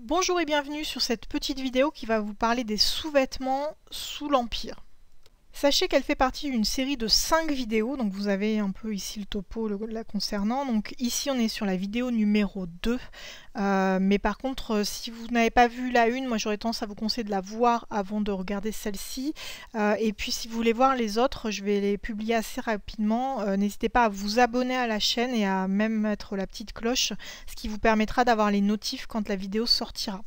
Bonjour et bienvenue sur cette petite vidéo qui va vous parler des sous-vêtements sous l'Empire. Sachez qu'elle fait partie d'une série de 5 vidéos, donc vous avez un peu ici le topo la concernant. Donc ici on est sur la vidéo numéro 2, mais par contre si vous n'avez pas vu la une, moi j'aurais tendance à vous conseiller de la voir avant de regarder celle-ci. Et puis si vous voulez voir les autres, je vais les publier assez rapidement. N'hésitez pas à vous abonner à la chaîne et à même mettre la petite cloche, ce qui vous permettra d'avoir les notifs quand la vidéo sortira.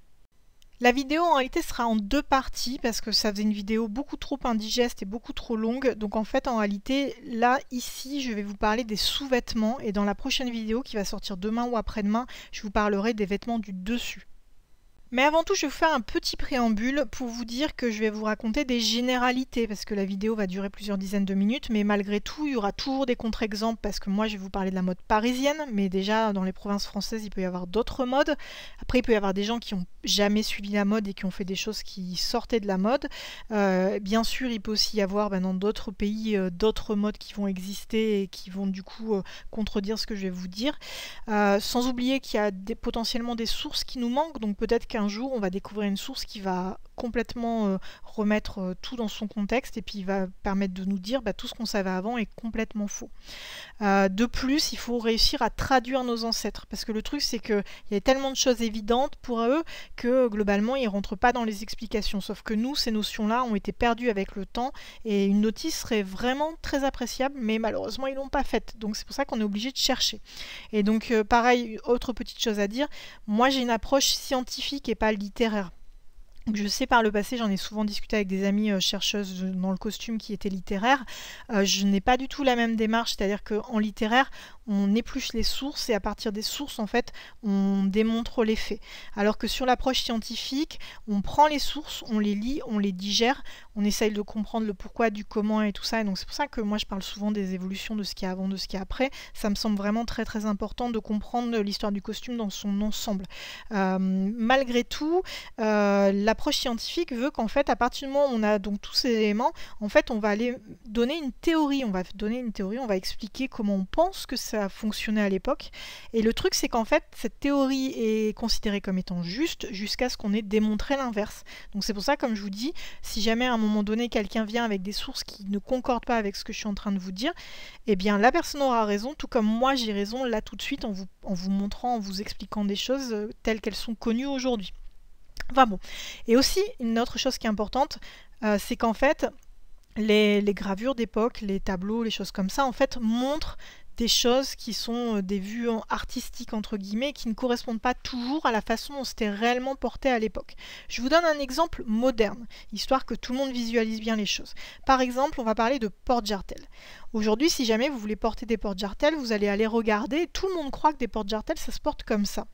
La vidéo en réalité sera en 2 parties parce que ça faisait une vidéo beaucoup trop indigeste et beaucoup trop longue. Donc en fait en réalité là ici je vais vous parler des sous-vêtements et dans la prochaine vidéo qui va sortir demain ou après-demain je vous parlerai des vêtements du dessus. Mais avant tout, je vais vous faire un petit préambule pour vous dire que je vais vous raconter des généralités parce que la vidéo va durer plusieurs dizaines de minutes, mais malgré tout, il y aura toujours des contre-exemples parce que moi, je vais vous parler de la mode parisienne, mais déjà, dans les provinces françaises, il peut y avoir d'autres modes. Après, il peut y avoir des gens qui n'ont jamais suivi la mode et qui ont fait des choses qui sortaient de la mode. Bien sûr, il peut aussi y avoir dans d'autres pays d'autres modes qui vont exister et qui vont du coup contredire ce que je vais vous dire. Sans oublier qu'il y a potentiellement des sources qui nous manquent, donc peut-être qu'un jour on va découvrir une source qui va complètement remettre tout dans son contexte et puis il va permettre de nous dire tout ce qu'on savait avant est complètement faux. De plus, il faut réussir à traduire nos ancêtres parce que le truc c'est qu'il y a tellement de choses évidentes pour eux que globalement ils ne rentrent pas dans les explications, sauf que nous ces notions-là ont été perdues avec le temps et une notice serait vraiment très appréciable mais malheureusement ils ne l'ont pas faite, donc c'est pour ça qu'on est obligé de chercher. Et donc pareil, autre petite chose à dire, moi j'ai une approche scientifique et pas littéraire. Je sais par le passé, j'en ai souvent discuté avec des amies chercheuses dans le costume qui étaient littéraires. Je n'ai pas du tout la même démarche, c'est-à-dire qu'en littéraire, on épluche les sources et à partir des sources, en fait, on démontre les faits. Alors que sur l'approche scientifique, on prend les sources, on les lit, on les digère, on essaye de comprendre le pourquoi, du comment et tout ça. Et donc c'est pour ça que moi je parle souvent des évolutions de ce qu'il y a avant, de ce qu'il y a après. Ça me semble vraiment très très important de comprendre l'histoire du costume dans son ensemble. Malgré tout, l'approche scientifique veut qu'en fait, à partir du moment où on a donc tous ces éléments, en fait, on va aller donner une théorie. On va expliquer comment on pense que ça a fonctionné à l'époque. Et le truc, c'est qu'en fait, cette théorie est considérée comme étant juste jusqu'à ce qu'on ait démontré l'inverse. Donc c'est pour ça, comme je vous dis, si jamais à un moment donné, quelqu'un vient avec des sources qui ne concordent pas avec ce que je suis en train de vous dire, eh bien la personne aura raison, tout comme moi j'ai raison là tout de suite en vous montrant, en vous expliquant des choses telles qu'elles sont connues aujourd'hui. Enfin bon. Et aussi, une autre chose qui est importante, c'est qu'en fait, les gravures d'époque, les tableaux, les choses comme ça, en fait, montrent des choses qui sont des vues artistiques entre guillemets, qui ne correspondent pas toujours à la façon dont c'était réellement porté à l'époque. Je vous donne un exemple moderne, histoire que tout le monde visualise bien les choses. Par exemple, on va parler de porte-jartelles. Aujourd'hui, si jamais vous voulez porter des porte-jartelles, vous allez aller regarder, tout le monde croit que des porte-jartelles, ça se porte comme ça.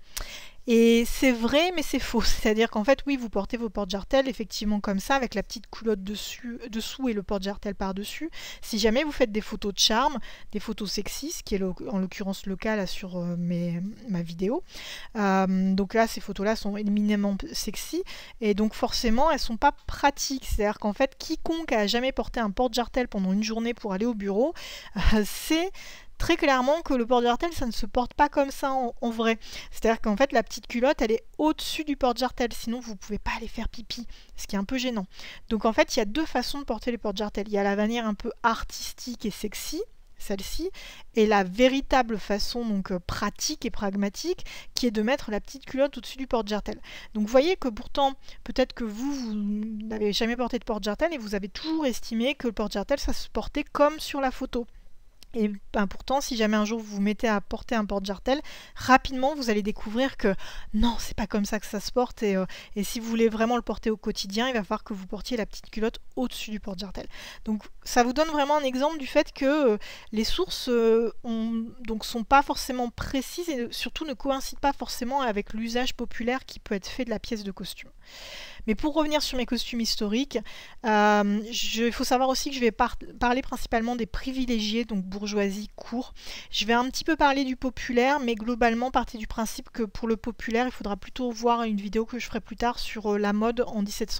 Et c'est vrai, mais c'est faux. C'est-à-dire qu'en fait, oui, vous portez vos porte-jartelles effectivement comme ça, avec la petite culotte dessous et le porte-jartel par-dessus. Si jamais vous faites des photos de charme, des photos sexy, ce qui est en l'occurrence le cas là sur ma vidéo. Donc là, ces photos-là sont éminemment sexy, et donc forcément, elles sont pas pratiques. C'est-à-dire qu'en fait, quiconque a jamais porté un porte-jartel pendant une journée pour aller au bureau, c'est très clairement que le porte-jartel, ça ne se porte pas comme ça en vrai. C'est-à-dire qu'en fait, la petite culotte, elle est au-dessus du porte-jartel, sinon vous ne pouvez pas aller faire pipi, ce qui est un peu gênant. Donc en fait, il y a deux façons de porter les porte-jartels. Il y a la manière un peu artistique et sexy, celle-ci, et la véritable façon donc pratique et pragmatique qui est de mettre la petite culotte au-dessus du porte-jartel. Donc vous voyez que pourtant, peut-être que vous n'avez jamais porté de porte-jartel et vous avez toujours estimé que le porte-jartel, ça se portait comme sur la photo. Et pourtant, si jamais un jour vous vous mettez à porter un porte-jartel, rapidement vous allez découvrir que non, c'est pas comme ça que ça se porte. Et si vous voulez vraiment le porter au quotidien, il va falloir que vous portiez la petite culotte au-dessus du porte-jartel. Donc ça vous donne vraiment un exemple du fait que les sources sont pas forcément précises et surtout ne coïncident pas forcément avec l'usage populaire qui peut être fait de la pièce de costume. Mais pour revenir sur mes costumes historiques, il faut savoir aussi que je vais parler principalement des privilégiés, donc bourgeois bourgeoisie court. Je vais un petit peu parler du populaire, mais globalement partez du principe que pour le populaire, il faudra plutôt voir une vidéo que je ferai plus tard sur la mode en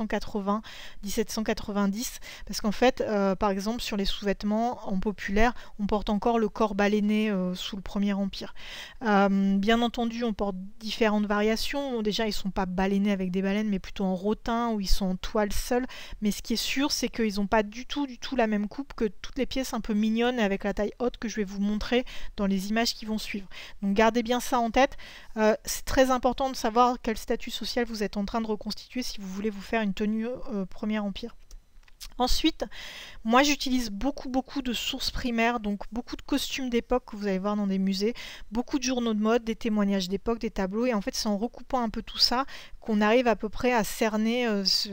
1780-1790, parce qu'en fait, par exemple, sur les sous-vêtements en populaire, on porte encore le corps baleiné sous le Premier Empire. Bien entendu, on porte différentes variations. Déjà, ils ne sont pas balénés avec des baleines, mais plutôt en rotin, ou ils sont en toile seule. Mais ce qui est sûr, c'est qu'ils n'ont pas du tout la même coupe que toutes les pièces un peu mignonnes avec la taille haute que je vais vous montrer dans les images qui vont suivre. Donc gardez bien ça en tête. C'est très important de savoir quel statut social vous êtes en train de reconstituer si vous voulez vous faire une tenue Premier Empire. Ensuite, moi j'utilise beaucoup de sources primaires, donc beaucoup de costumes d'époque que vous allez voir dans des musées, beaucoup de journaux de mode, des témoignages d'époque, des tableaux, et en fait c'est en recoupant un peu tout ça qu'on arrive à peu près à cerner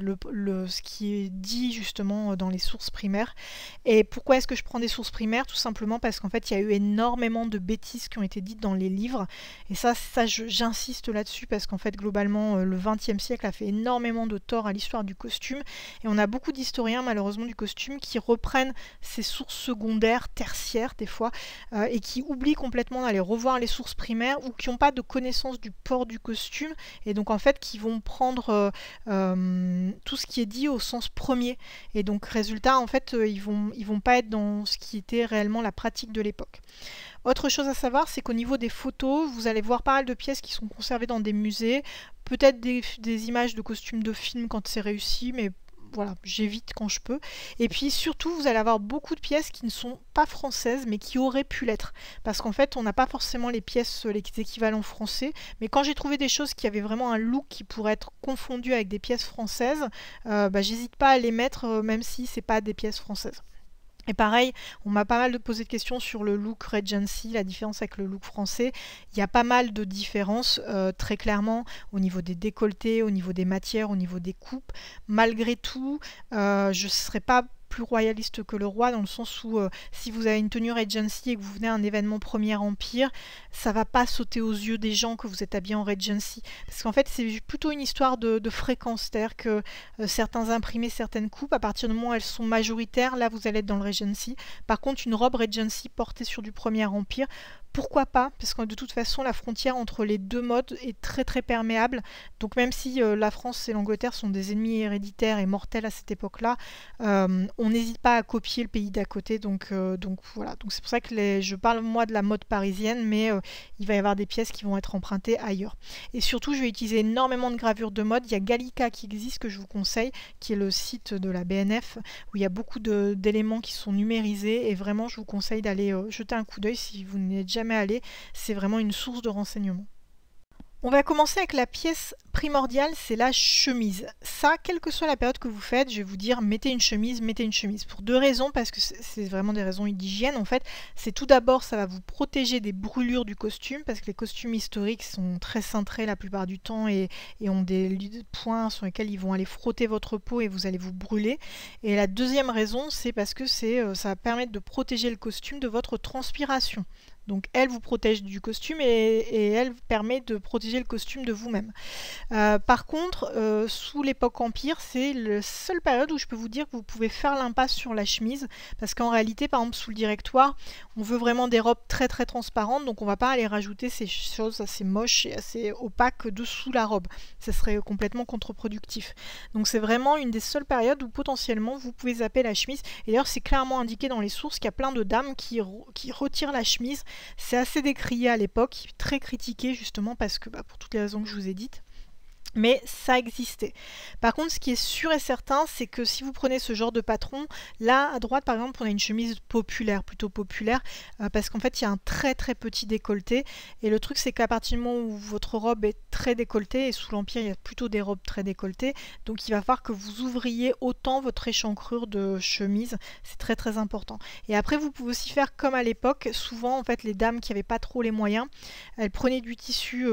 ce qui est dit justement dans les sources primaires. Et pourquoi est-ce que je prends des sources primaires? Tout simplement parce qu'en fait il y a eu énormément de bêtises qui ont été dites dans les livres, et ça j'insiste là-dessus parce qu'en fait globalement le XXe siècle a fait énormément de tort à l'histoire du costume, et on a beaucoup d'historiens malheureusement du costume qui reprennent ces sources secondaires, tertiaires des fois, et qui oublient complètement d'aller revoir les sources primaires, ou qui n'ont pas de connaissance du port du costume, et donc en fait qui vont prendre tout ce qui est dit au sens premier, et donc résultat en fait ils vont pas être dans ce qui était réellement la pratique de l'époque. Autre chose à savoir, c'est qu'au niveau des photos, vous allez voir pas mal de pièces qui sont conservées dans des musées, peut-être des images de costumes de films quand c'est réussi, mais voilà, j'évite quand je peux. Et puis surtout, vous allez avoir beaucoup de pièces qui ne sont pas françaises, mais qui auraient pu l'être. Parce qu'en fait, on n'a pas forcément les pièces, les équivalents français. Mais quand j'ai trouvé des choses qui avaient vraiment un look qui pourrait être confondu avec des pièces françaises, j'hésite pas à les mettre, même si c'est pas des pièces françaises. Et pareil, on m'a pas mal posé de questions sur le look Regency, la différence avec le look français. Il y a pas mal de différences, très clairement, au niveau des décolletés, au niveau des matières, au niveau des coupes. Malgré tout, je ne serais pas plus royaliste que le roi, dans le sens où si vous avez une tenue Regency et que vous venez à un événement Premier Empire, ça va pas sauter aux yeux des gens que vous êtes habillé en Regency, parce qu'en fait c'est plutôt une histoire de fréquence, c'est-à-dire que certains imprimés, certaines coupes, à partir du moment où elles sont majoritaires, là vous allez être dans le Regency. Par contre, une robe Regency portée sur du Premier Empire, pourquoi pas? Parce que de toute façon, la frontière entre les deux modes est très perméable. Donc même si la France et l'Angleterre sont des ennemis héréditaires et mortels à cette époque-là, on n'hésite pas à copier le pays d'à côté. Donc voilà. Donc c'est pour ça que je parle moi de la mode parisienne, mais il va y avoir des pièces qui vont être empruntées ailleurs. Et surtout, je vais utiliser énormément de gravures de mode. Il y a Gallica qui existe, que je vous conseille, qui est le site de la BNF, où il y a beaucoup d'éléments qui sont numérisés. Et vraiment, je vous conseille d'aller jeter un coup d'œil si vous n'êtes jamais allé, c'est vraiment une source de renseignement. On va commencer avec la pièce primordiale, c'est la chemise. Ça, quelle que soit la période que vous faites, je vais vous dire mettez une chemise, pour deux raisons, parce que c'est vraiment des raisons d'hygiène en fait. C'est tout d'abord, ça va vous protéger des brûlures du costume, parce que les costumes historiques sont très cintrés la plupart du temps et ont des points sur lesquels ils vont aller frotter votre peau et vous allez vous brûler. Et la deuxième raison, c'est parce que ça va permettre de protéger le costume de votre transpiration. Donc elle vous protège du costume et elle permet de protéger le costume de vous-même. Par contre, sous l'époque Empire, c'est la seule période où je peux vous dire que vous pouvez faire l'impasse sur la chemise, parce qu'en réalité, par exemple, sous le directoire, on veut vraiment des robes très transparentes, donc on ne va pas aller rajouter ces choses assez moches et assez opaques dessous la robe. Ça serait complètement contre-productif. Donc c'est vraiment une des seules périodes où potentiellement vous pouvez zapper la chemise. Et d'ailleurs, c'est clairement indiqué dans les sources qu'il y a plein de dames qui retirent la chemise. C'est assez décrié à l'époque, très critiqué justement parce que pour toutes les raisons que je vous ai dites. Mais ça existait. Par contre, ce qui est sûr et certain, c'est que si vous prenez ce genre de patron, là à droite par exemple, on a une chemise populaire, plutôt populaire, parce qu'en fait il y a un très petit décolleté. Et le truc, c'est qu'à partir du moment où votre robe est très décolletée, et sous l'Empire il y a plutôt des robes très décolletées, donc il va falloir que vous ouvriez autant votre échancrure de chemise. C'est très important. Et après, vous pouvez aussi faire comme à l'époque. Souvent en fait, les dames qui n'avaient pas trop les moyens, elles prenaient du tissu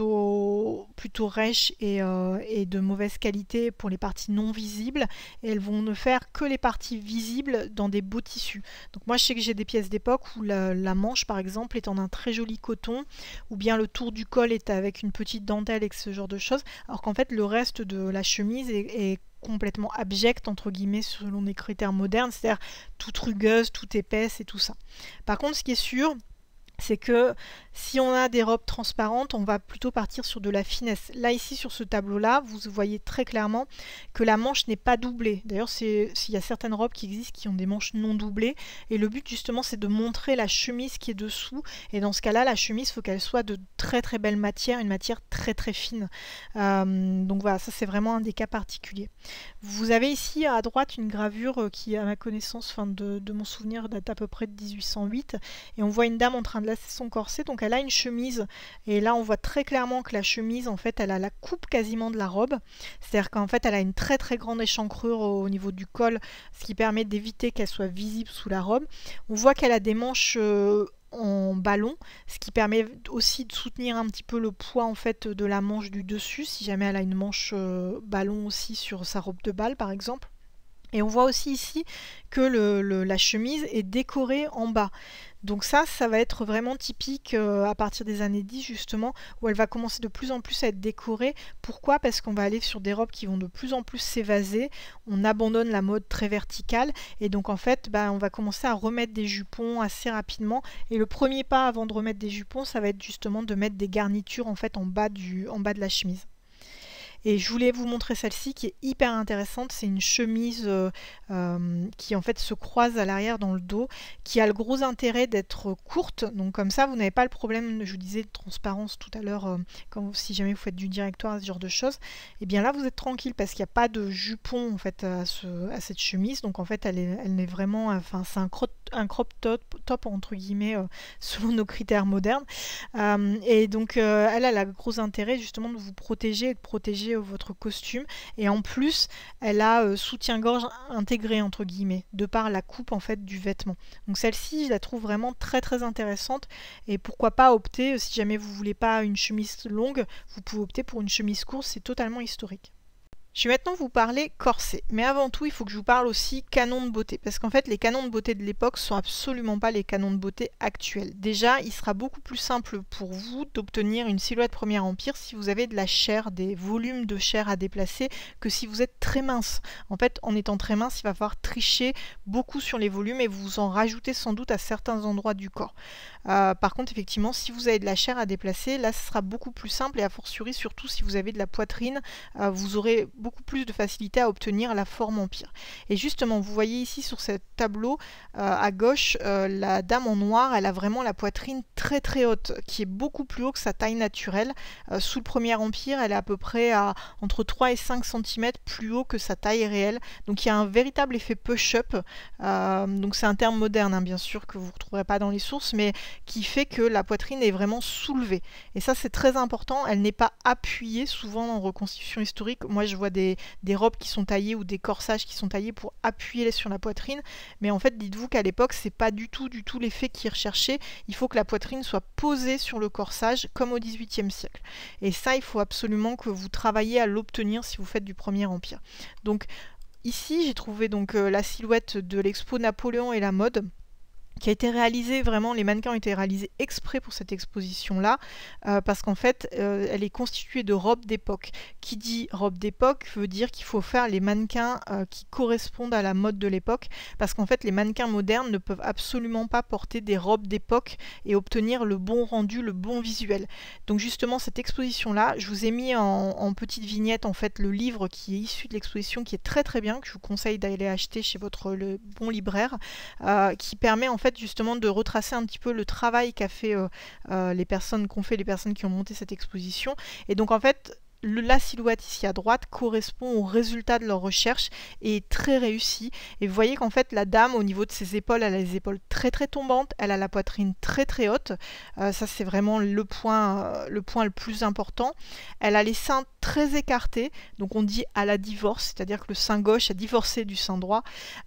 plutôt rêche et de mauvaise qualité pour les parties non visibles, et elles vont ne faire que les parties visibles dans des beaux tissus. Donc moi je sais que j'ai des pièces d'époque où la manche par exemple est en un très joli coton, ou bien le tour du col est avec une petite dentelle et ce genre de choses, alors qu'en fait le reste de la chemise est complètement abjecte entre guillemets selon les critères modernes, c'est-à-dire toute rugueuse, toute épaisse et tout ça. Par contre, ce qui est sûr, c'est que si on a des robes transparentes, on va plutôt partir sur de la finesse. Là, ici, sur ce tableau-là, vous voyez très clairement que la manche n'est pas doublée. D'ailleurs, s'il y a certaines robes qui existent qui ont des manches non doublées, et le but, justement, c'est de montrer la chemise qui est dessous. Et dans ce cas-là, la chemise, il faut qu'elle soit de très très belle matière, une matière très très fine. Donc voilà, ça c'est vraiment un des cas particuliers. Vous avez ici à droite une gravure qui, à ma connaissance, de mon souvenir, date à peu près de 1808. Et on voit une dame en train de lasser son corset, donc elle a une chemise, et là on voit très clairement que la chemise, en fait, elle a la coupe quasiment de la robe, c'est-à-dire qu'en fait elle a une très très grande échancrure au niveau du col, ce qui permet d'éviter qu'elle soit visible sous la robe. On voit qu'elle a des manches en ballon, ce qui permet aussi de soutenir un petit peu le poids en fait de la manche du dessus, si jamais elle a une manche ballon aussi sur sa robe de bal par exemple. Et on voit aussi ici que la chemise est décorée en bas. Donc ça va être vraiment typique à partir des années 10 justement, où elle va commencer de plus en plus à être décorée. Pourquoi? Parce qu'on va aller sur des robes qui vont de plus en plus s'évaser, on abandonne la mode très verticale, et donc en fait on va commencer à remettre des jupons assez rapidement. Et le premier pas avant de remettre des jupons, ça va être justement de mettre des garnitures en fait en bas de la chemise. Et je voulais vous montrer celle-ci qui est hyper intéressante. C'est une chemise qui en fait se croise à l'arrière dans le dos, qui a le gros intérêt d'être courte. Donc comme ça, vous n'avez pas le problème, je vous disais, de transparence tout à l'heure, si jamais vous faites du directoire, ce genre de choses. Et bien là, vous êtes tranquille parce qu'il n'y a pas de jupon en fait à cette chemise. Donc en fait, elle est vraiment, enfin c'est un crop top entre guillemets selon nos critères modernes. Et donc elle a le gros intérêt justement de vous protéger et de protéger votre costume, et en plus elle a soutien-gorge intégré entre guillemets de par la coupe en fait du vêtement. Donc celle-ci, je la trouve vraiment très très intéressante, et pourquoi pas opter, si jamais vous voulez pas une chemise longue, vous pouvez opter pour une chemise courte, c'est totalement historique. Je vais maintenant vous parler corset, mais avant tout il faut que je vous parle aussi canons de beauté, parce qu'en fait les canons de beauté de l'époque sont absolument pas les canons de beauté actuels. Déjà, il sera beaucoup plus simple pour vous d'obtenir une silhouette Premier Empire si vous avez de la chair, des volumes de chair à déplacer, que si vous êtes très mince. En fait, en étant très mince, il va falloir tricher beaucoup sur les volumes, et vous en rajoutez sans doute à certains endroits du corps. Par contre, effectivement, si vous avez de la chair à déplacer, là ce sera beaucoup plus simple, et a fortiori surtout si vous avez de la poitrine, vous aurez beaucoup plus de facilité à obtenir la forme empire. Et justement, vous voyez ici sur ce tableau à gauche, la dame en noir, elle a vraiment la poitrine très très haute, qui est beaucoup plus haut que sa taille naturelle. Sous le Premier Empire, elle est à peu près à entre 3 et 5 cm plus haut que sa taille réelle. Donc il y a un véritable effet push-up. Donc c'est un terme moderne, hein, bien sûr, que vous ne retrouverez pas dans les sources, mais qui fait que la poitrine est vraiment soulevée. Et ça, c'est très important. Elle n'est pas appuyée. Souvent en reconstitution historique, moi je vois des robes qui sont taillées ou des corsages qui sont taillés pour appuyer sur la poitrine, mais en fait dites-vous qu'à l'époque c'est pas du tout l'effet qui est recherché. Il faut que la poitrine soit posée sur le corsage comme au XVIIIe siècle, et ça il faut absolument que vous travaillez à l'obtenir si vous faites du Premier Empire. Donc ici j'ai trouvé donc la silhouette de l'expo Napoléon et la mode, qui a été réalisée, vraiment les mannequins ont été réalisés exprès pour cette exposition là, parce qu'en fait elle est constituée de robes d'époque. Qui dit robe d'époque veut dire qu'il faut faire les mannequins qui correspondent à la mode de l'époque, parce qu'en fait les mannequins modernes ne peuvent absolument pas porter des robes d'époque et obtenir le bon rendu, le bon visuel. Donc justement cette exposition là, je vous ai mis en petite vignette en fait le livre qui est issu de l'exposition, qui est très très bien, que je vous conseille d'aller acheter chez le bon libraire, qui permet en fait justement de retracer un petit peu le travail qu'a fait les personnes qui ont monté cette exposition. Et donc en fait la silhouette ici à droite correspond au résultat de leur recherche et est très réussie. Et vous voyez qu'en fait la dame, au niveau de ses épaules, elle a les épaules très très tombantes, elle a la poitrine très très haute, ça c'est vraiment le point le plus important. Elle a les seins très écartés, donc on dit à la divorce, c'est-à-dire que le sein gauche a divorcé du sein droit,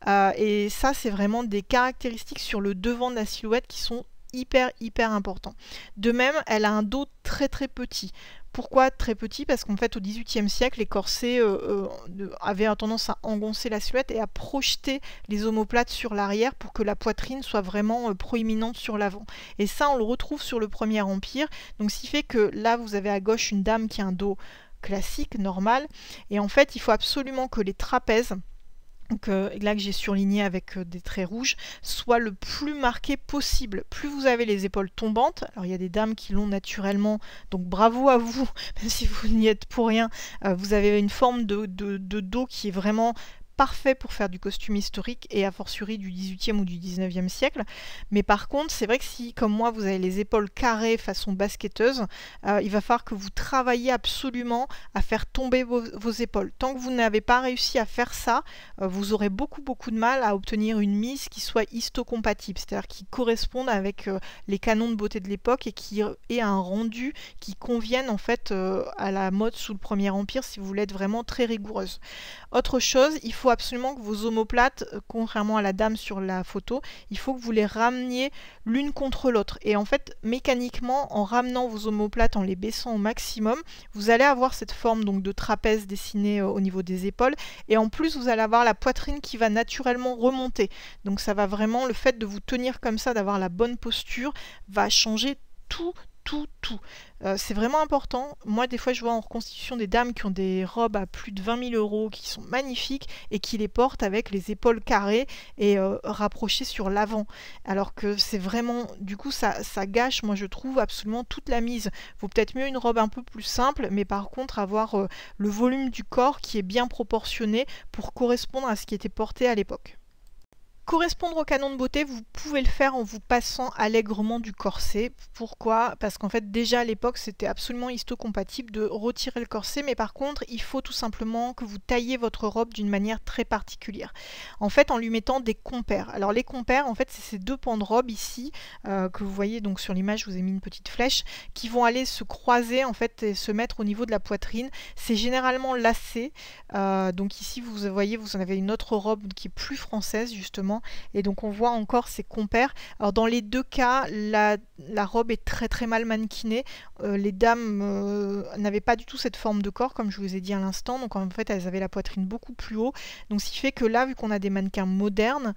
et ça c'est vraiment des caractéristiques sur le devant de la silhouette qui sont hyper importants. De même, elle a un dos très très petit. Pourquoi très petit? Parce qu'en fait au XVIIIe siècle, les corsets avaient tendance à engoncer la silhouette et à projeter les omoplates sur l'arrière pour que la poitrine soit vraiment proéminente sur l'avant. Et ça on le retrouve sur le Premier Empire, donc ce qui fait que là vous avez à gauche une dame qui a un dos classique, normal. Et en fait, il faut absolument que les trapèzes, donc là que j'ai surligné avec des traits rouges, soient le plus marqués possible. Plus vous avez les épaules tombantes, alors il y a des dames qui l'ont naturellement, donc bravo à vous, même si vous n'y êtes pour rien, vous avez une forme de dos qui est vraiment parfait pour faire du costume historique et a fortiori du 18e ou du 19e siècle. Mais par contre, c'est vrai que si, comme moi, vous avez les épaules carrées façon basketteuse, il va falloir que vous travailliez absolument à faire tomber vos épaules. Tant que vous n'avez pas réussi à faire ça, vous aurez beaucoup de mal à obtenir une mise qui soit histo-compatible, c'est-à-dire qui corresponde avec les canons de beauté de l'époque et qui ait un rendu qui convienne en fait à la mode sous le Premier Empire si vous voulez être vraiment très rigoureuse. Autre chose, il faut absolument que vos omoplates, contrairement à la dame sur la photo, il faut que vous les rameniez l'une contre l'autre. Et en fait, mécaniquement, en ramenant vos omoplates, en les baissant au maximum, vous allez avoir cette forme donc de trapèze dessinée au niveau des épaules. Et en plus, vous allez avoir la poitrine qui va naturellement remonter. Donc ça va vraiment, le fait de vous tenir comme ça, d'avoir la bonne posture, va changer tout. C'est vraiment important. Moi, des fois, je vois en reconstitution des dames qui ont des robes à plus de 20 000 €, qui sont magnifiques et qui les portent avec les épaules carrées et rapprochées sur l'avant. Alors que c'est vraiment, du coup, ça gâche, moi, je trouve, absolument toute la mise. Vaut peut-être mieux une robe un peu plus simple, mais par contre, avoir le volume du corps qui est bien proportionné pour correspondre à ce qui était porté à l'époque. Correspondre au canon de beauté, vous pouvez le faire en vous passant allègrement du corset. Pourquoi? Parce qu'en fait déjà à l'époque c'était absolument histo-compatible de retirer le corset, mais par contre il faut tout simplement que vous taillez votre robe d'une manière très particulière. En fait en lui mettant des compères. Alors les compères en fait c'est ces deux pans de robe ici que vous voyez donc sur l'image, je vous ai mis une petite flèche, qui vont aller se croiser en fait et se mettre au niveau de la poitrine. C'est généralement lacé, donc ici vous voyez vous en avez une autre robe qui est plus française justement. Et donc on voit encore ces compères. Alors dans les deux cas, la robe est très mal mannequinée. Les dames n'avaient pas du tout cette forme de corps comme je vous ai dit à l'instant. Donc en fait elles avaient la poitrine beaucoup plus haut. Donc ce qui fait que là, vu qu'on a des mannequins modernes,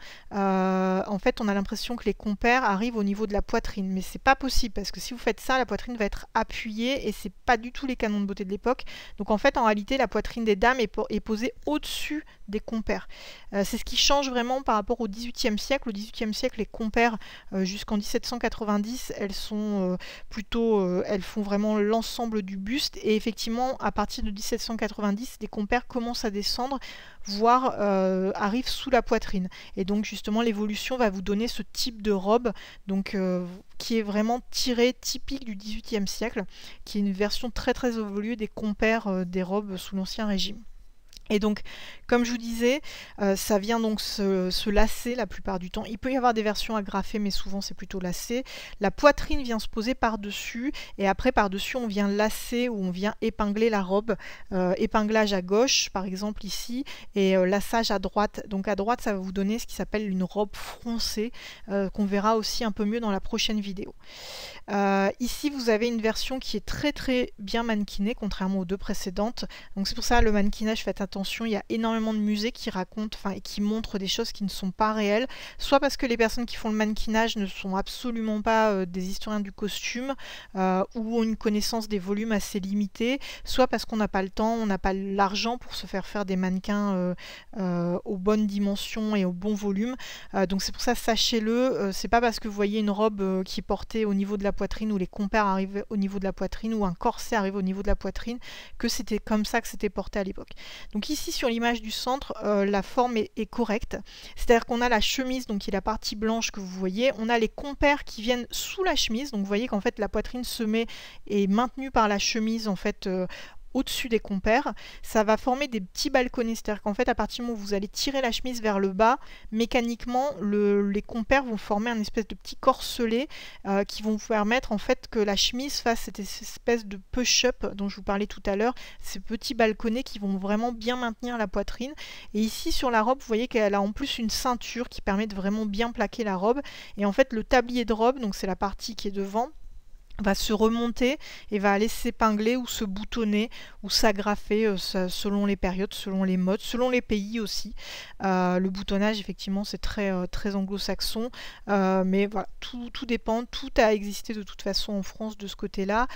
en fait on a l'impression que les compères arrivent au niveau de la poitrine. Mais c'est pas possible parce que si vous faites ça, la poitrine va être appuyée et c'est pas du tout les canons de beauté de l'époque. Donc en fait en réalité la poitrine des dames est posée au-dessus des compères. C'est ce qui change vraiment par rapport au XVIIIe siècle. Au XVIIIe siècle, les compères jusqu'en 1790, elles sont elles font vraiment l'ensemble du buste. Et effectivement, à partir de 1790, les compères commencent à descendre, voire arrivent sous la poitrine. Et donc justement, l'évolution va vous donner ce type de robe, donc qui est vraiment tiré typique du XVIIIe siècle, qui est une version très évoluée des compères des robes sous l'Ancien Régime. Et donc, comme je vous disais, ça vient donc se lasser la plupart du temps. Il peut y avoir des versions agrafées, mais souvent c'est plutôt lacé. La poitrine vient se poser par-dessus, et après par-dessus on vient lasser ou on vient épingler la robe. Épinglage à gauche, par exemple ici, et lassage à droite. Donc à droite, ça va vous donner ce qui s'appelle une robe froncée, qu'on verra aussi un peu mieux dans la prochaine vidéo. Ici, vous avez une version qui est très bien mannequinée, contrairement aux deux précédentes. Donc c'est pour ça le mannequinage, faites attention. Il y a énormément de musées qui racontent, et qui montrent des choses qui ne sont pas réelles, soit parce que les personnes qui font le mannequinage ne sont absolument pas des historiens du costume ou ont une connaissance des volumes assez limitée, soit parce qu'on n'a pas le temps, on n'a pas l'argent pour se faire des mannequins aux bonnes dimensions et au bon volume. Donc c'est pour ça, sachez-le, c'est pas parce que vous voyez une robe qui est portée au niveau de la poitrine ou les compères arrivent au niveau de la poitrine ou un corset arrive au niveau de la poitrine que c'était comme ça que c'était porté à l'époque. Donc ici sur l'image du centre, la forme est correcte, c'est-à-dire qu'on a la chemise, donc qui est la partie blanche que vous voyez, on a les compères qui viennent sous la chemise, donc vous voyez qu'en fait la poitrine est maintenue par la chemise en fait au-dessus des compères, ça va former des petits balconnets, c'est-à-dire qu'en fait à partir du moment où vous allez tirer la chemise vers le bas, mécaniquement les compères vont former un espèce de petit corselet qui vont vous permettre en fait que la chemise fasse cette espèce de push-up dont je vous parlais tout à l'heure, ces petits balconnets qui vont vraiment bien maintenir la poitrine. Et ici sur la robe, vous voyez qu'elle a en plus une ceinture qui permet de vraiment bien plaquer la robe, et en fait le tablier de robe, donc c'est la partie qui est devant, va se remonter et va aller s'épingler ou se boutonner ou s'agrafer selon les périodes, selon les modes, selon les pays aussi. Le boutonnage, effectivement, c'est très anglo-saxon, mais voilà, tout dépend, tout a existé de toute façon en France de ce côté-là.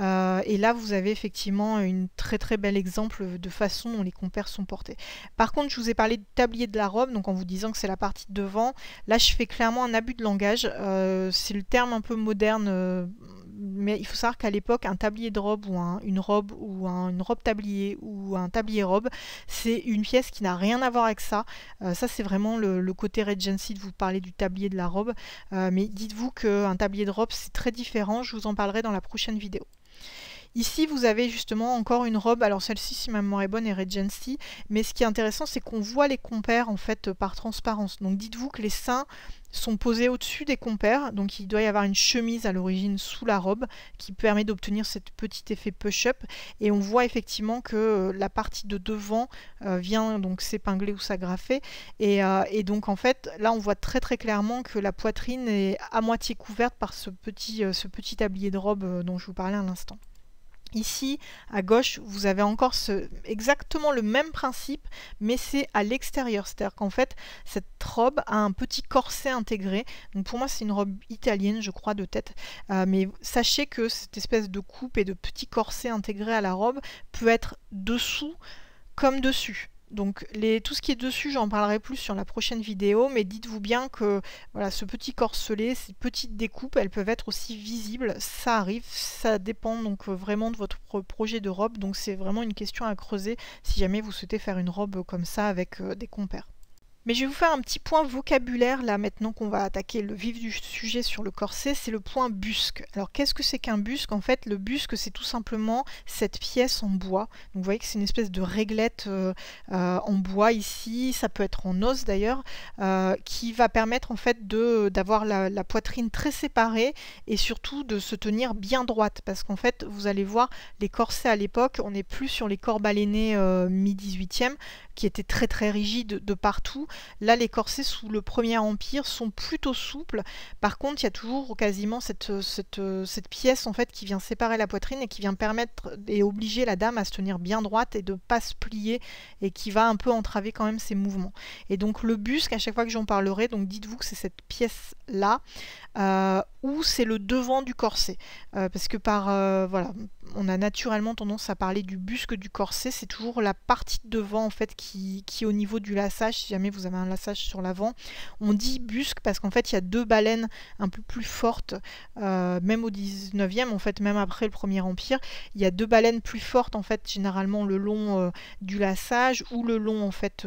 Et là, vous avez effectivement une très bel exemple de façon dont les compères sont portés. Par contre, je vous ai parlé du tablier de la robe, donc en vous disant que c'est la partie de devant. Là, je fais clairement un abus de langage. C'est le terme un peu moderne, mais il faut savoir qu'à l'époque, un tablier de robe ou une robe tablier ou un tablier robe, c'est une pièce qui n'a rien à voir avec ça. Ça, c'est vraiment le côté Regency de vous parler du tablier de la robe. Mais dites-vous qu'un tablier de robe, c'est très différent. Je vous en parlerai dans la prochaine vidéo. Ici, vous avez justement encore une robe, alors celle-ci, si ma mémoire est bonne, est Regency, mais ce qui est intéressant, c'est qu'on voit les compères en fait par transparence. Donc dites-vous que les seins sont posés au-dessus des compères, donc il doit y avoir une chemise à l'origine sous la robe qui permet d'obtenir ce petit effet push-up, et on voit effectivement que la partie de devant vient donc s'épingler ou s'agrafer, et donc en fait, là on voit très clairement que la poitrine est à moitié couverte par ce petit tablier de robe dont je vous parlais à l'instant. Ici, à gauche, vous avez encore exactement le même principe, mais c'est à l'extérieur. C'est-à-dire qu'en fait, cette robe a un petit corset intégré. Donc pour moi, c'est une robe italienne, je crois, de tête. Mais sachez que cette espèce de coupe et de petit corset intégré à la robe peut être dessous comme dessus. Donc tout ce qui est dessus, j'en parlerai plus sur la prochaine vidéo, mais dites-vous bien que voilà, ce petit corselet, ces petites découpes, elles peuvent être aussi visibles, ça arrive, ça dépend donc vraiment de votre projet de robe, donc c'est vraiment une question à creuser si jamais vous souhaitez faire une robe comme ça avec des compères. Mais je vais vous faire un petit point vocabulaire là maintenant qu'on va attaquer le vif du sujet sur le corset, c'est le point busque. Alors qu'est-ce que c'est qu'un busque? En fait, le busque, c'est tout simplement cette pièce en bois. Donc vous voyez que c'est une espèce de réglette en bois ici, ça peut être en os d'ailleurs, qui va permettre en fait d'avoir la poitrine très séparée et surtout de se tenir bien droite. Parce qu'en fait, vous allez voir, les corsets à l'époque, on n'est plus sur les corps balénés mi-18e, qui étaient très rigides de partout. Là, les corsets sous le Premier Empire sont plutôt souples. Par contre, il y a toujours quasiment cette pièce en fait qui vient séparer la poitrine et qui vient permettre et obliger la dame à se tenir bien droite et de ne pas se plier et qui va un peu entraver quand même ses mouvements. Et donc le busque, à chaque fois que j'en parlerai, donc dites-vous que c'est cette pièce-là ou c'est le devant du corset. Parce que voilà, on a naturellement tendance à parler du busque du corset, c'est toujours la partie de devant en fait qui est au niveau du laçage, si jamais vous avez un laçage sur l'avant. On dit busque parce qu'en fait il y a deux balènes un peu plus fortes, même au 19e, en fait même après le Premier Empire, il y a deux balènes plus fortes en fait, généralement le long du laçage ou le long en fait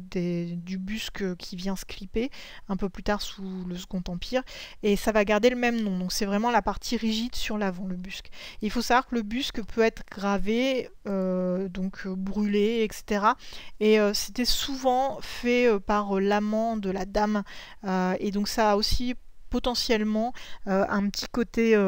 du busque qui vient se clipper un peu plus tard sous le Second Empire, et ça va garder le même nom, donc c'est vraiment la partie rigide sur l'avant, le busque. Et il faut savoir que le busque peut être gravé, donc brûlé, etc. Et c'était souvent fait par l'amant de la dame, et donc ça a aussi potentiellement un petit côté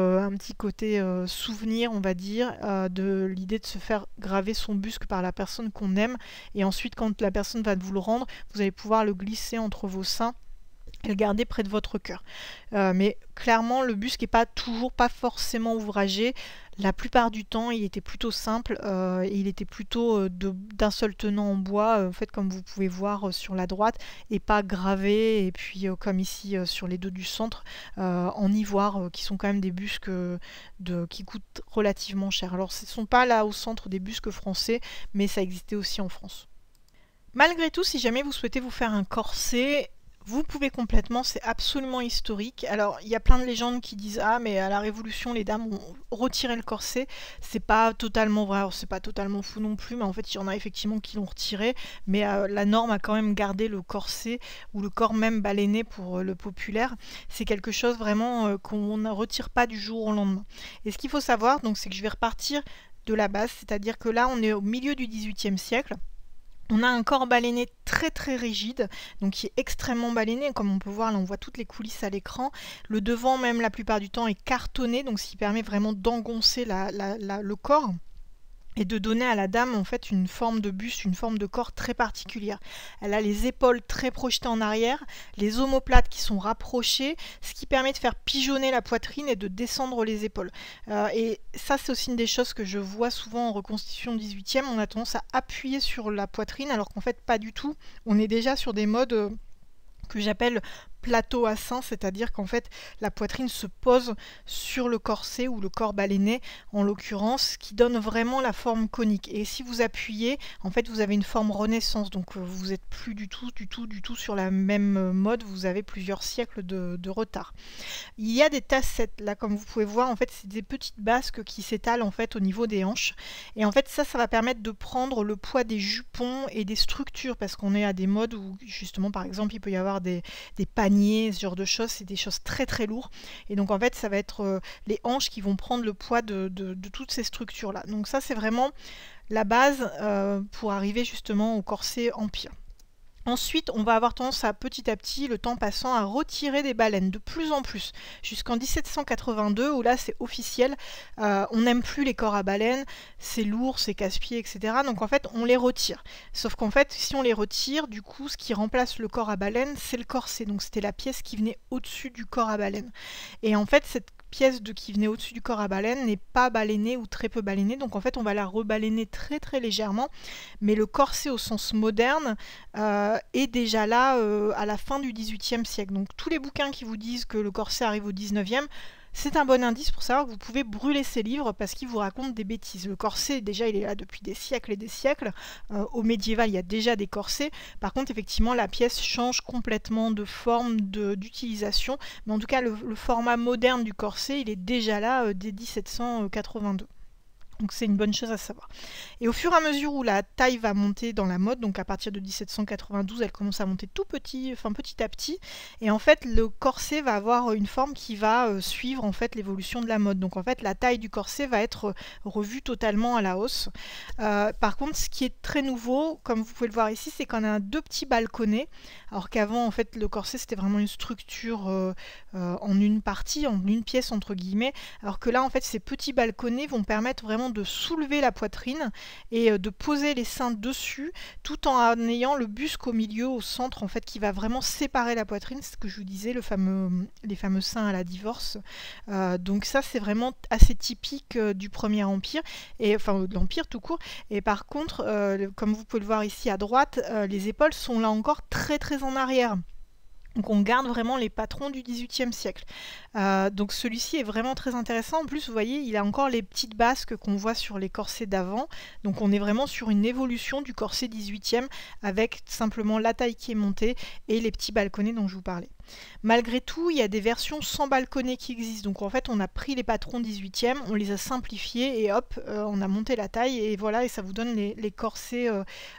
souvenir, on va dire, de l'idée de se faire graver son busque par la personne qu'on aime, et ensuite quand la personne va vous le rendre, vous allez pouvoir le glisser entre vos seins et le garder près de votre cœur. Mais clairement, le busque n'est pas forcément ouvragé. La plupart du temps, il était plutôt simple et il était plutôt d'un seul tenant en bois, en fait, comme vous pouvez voir sur la droite, et pas gravé, et puis comme ici sur les deux du centre, en ivoire, qui sont quand même des busques qui coûtent relativement cher. Alors, ce ne sont pas là au centre des busques français, mais ça existait aussi en France. Malgré tout, si jamais vous souhaitez vous faire un corset, vous pouvez complètement, c'est absolument historique. Alors, il y a plein de légendes qui disent « Ah, mais à la Révolution, les dames ont retiré le corset ». C'est pas totalement vrai, c'est pas totalement fou non plus, mais en fait, il y en a effectivement qui l'ont retiré. Mais la norme a quand même gardé le corset, ou le corps même baleiné pour le populaire. C'est quelque chose vraiment qu'on ne retire pas du jour au lendemain. Et ce qu'il faut savoir, donc, c'est que je vais repartir de la base, c'est-à-dire que là, on est au milieu du XVIIIe siècle. On a un corps baleiné très rigide, donc qui est extrêmement baleiné, comme on peut voir là on voit toutes les coulisses à l'écran. Le devant même la plupart du temps est cartonné, donc ce qui permet vraiment d'engoncer le corps. et de donner à la dame en fait une forme de buste, une forme de corps très particulière. Elle a les épaules très projetées en arrière, les omoplates qui sont rapprochées, ce qui permet de faire pigeonner la poitrine et de descendre les épaules. Et ça c'est aussi une des choses que je vois souvent en reconstitution 18e, on a tendance à appuyer sur la poitrine alors qu'en fait pas du tout, on est déjà sur des modes que j'appelle plateau à sein, c'est-à-dire qu'en fait la poitrine se pose sur le corset ou le corps baleiné en l'occurrence, qui donne vraiment la forme conique. Et si vous appuyez, en fait vous avez une forme renaissance, donc vous n'êtes plus du tout sur la même mode, vous avez plusieurs siècles de retard. Il y a des tassettes là, comme vous pouvez voir, en fait c'est des petites basques qui s'étalent en fait au niveau des hanches, et en fait ça va permettre de prendre le poids des jupons et des structures, parce qu'on est à des modes où justement par exemple il peut y avoir des paniers, ce genre de choses, c'est des choses très très lourdes, et donc en fait ça va être les hanches qui vont prendre le poids de toutes ces structures là. Donc ça c'est vraiment la base pour arriver justement au corset empire. Ensuite, on va avoir tendance à petit, le temps passant, à retirer des baleines de plus en plus, jusqu'en 1782, où là c'est officiel, on n'aime plus les corps à baleines, c'est lourd, c'est casse-pied, etc. Donc en fait, on les retire. Sauf qu'en fait, si on les retire, du coup, ce qui remplace le corps à baleine, c'est le corset. Donc c'était la pièce qui venait au-dessus du corps à baleine. Et en fait, cette pièce qui venait au-dessus du corps à baleine n'est pas baleiné ou très peu baleiné, donc en fait on va la rebaleiner très très légèrement, mais le corset au sens moderne est déjà là à la fin du XVIIIe siècle. Donc tous les bouquins qui vous disent que le corset arrive au XIXe, c'est un bon indice pour savoir que vous pouvez brûler ces livres parce qu'ils vous racontent des bêtises. Le corset, déjà, il est là depuis des siècles et des siècles. Au médiéval, il y a déjà des corsets. Par contre, effectivement, la pièce change complètement de forme d'utilisation. Mais en tout cas, le format moderne du corset, il est déjà là dès 1782. Donc c'est une bonne chose à savoir. Et au fur et à mesure où la taille va monter dans la mode, donc à partir de 1792, elle commence à monter tout petit, enfin petit à petit, et en fait le corset va avoir une forme qui va suivre en fait l'évolution de la mode. Donc en fait la taille du corset va être revue totalement à la hausse. Par contre, ce qui est très nouveau, comme vous pouvez le voir ici, c'est qu'on a deux petits balconnets, alors qu'avant en fait le corset c'était vraiment une structure en une partie, en une pièce entre guillemets, alors que là en fait ces petits balconnets vont permettre vraiment de soulever la poitrine et de poser les seins dessus, tout en ayant le buste au milieu, au centre en fait, qui va vraiment séparer la poitrine, c'est ce que je vous disais, les fameux seins à la divorce. Donc ça c'est vraiment assez typique du Premier Empire, et enfin de l'Empire tout court. Et par contre, comme vous pouvez le voir ici à droite, les épaules sont là encore très très en arrière. Donc on garde vraiment les patrons du XVIIIe siècle. Donc celui-ci est vraiment très intéressant. En plus, vous voyez, il a encore les petites basques qu'on voit sur les corsets d'avant. Donc on est vraiment sur une évolution du corset 18e avec simplement la taille qui est montée et les petits balconnets dont je vous parlais. Malgré tout, il y a des versions sans balconnet qui existent. Donc en fait, on a pris les patrons 18e, on les a simplifiés et hop, on a monté la taille et voilà, et ça vous donne les corsets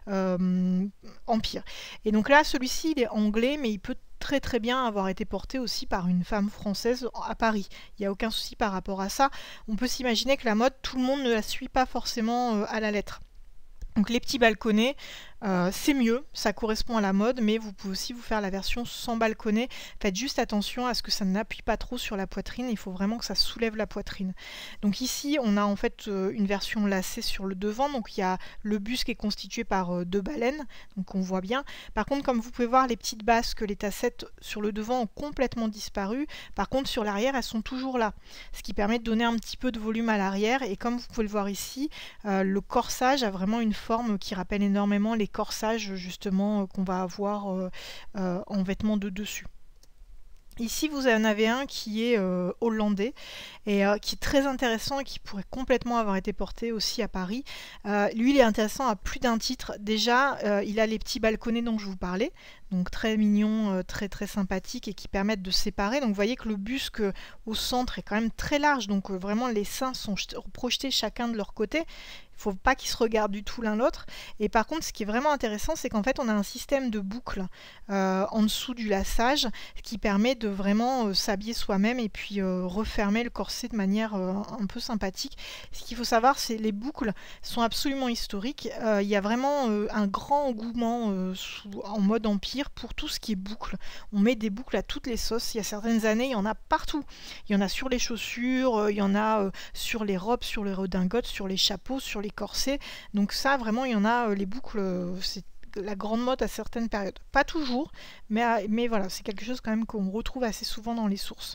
Empire. Et donc là, celui-ci, il est anglais, mais il peut très bien avoir été porté aussi par une femme française à Paris. Il n'y a aucun souci par rapport à ça. On peut s'imaginer que la mode, tout le monde ne la suit pas forcément à la lettre. Donc les petits balconnets, c'est mieux, ça correspond à la mode, mais vous pouvez aussi vous faire la version sans balconnet. Faites juste attention à ce que ça n'appuie pas trop sur la poitrine, il faut vraiment que ça soulève la poitrine. Donc ici, on a en fait une version lacée sur le devant, donc il y a le buste qui est constitué par deux baleines, donc on voit bien. Par contre, comme vous pouvez voir, les petites basques, les tassettes sur le devant ont complètement disparu. Par contre, sur l'arrière, elles sont toujours là, ce qui permet de donner un petit peu de volume à l'arrière. Et comme vous pouvez le voir ici, le corsage a vraiment une forme qui rappelle énormément les corsages justement qu'on va avoir en vêtements de dessus. Ici, vous en avez un qui est hollandais et qui est très intéressant et qui pourrait complètement avoir été porté aussi à Paris. Lui, il est intéressant à plus d'un titre. Déjà, il a les petits balconnets dont je vous parlais, donc très mignon, très sympathique et qui permettent de séparer. Donc vous voyez que le buste au centre est quand même très large, donc vraiment les seins sont projetés chacun de leur côté. Il ne faut pas qu'ils se regardent du tout l'un l'autre. Et par contre, ce qui est vraiment intéressant, c'est qu'en fait, on a un système de boucles en dessous du laçage qui permet de vraiment s'habiller soi-même et puis refermer le corset de manière un peu sympathique. Ce qu'il faut savoir, c'est que les boucles sont absolument historiques. Il y a vraiment un grand engouement en mode empire pour tout ce qui est boucles. On met des boucles à toutes les sauces. Il y a certaines années, il y en a partout. Il y en a sur les chaussures, il y en a sur les robes, sur les redingotes, sur les chapeaux, sur les les corsets. Donc ça, vraiment, il y en a, les boucles, c'est la grande mode à certaines périodes. Pas toujours, mais voilà, c'est quelque chose quand même qu'on retrouve assez souvent dans les sources.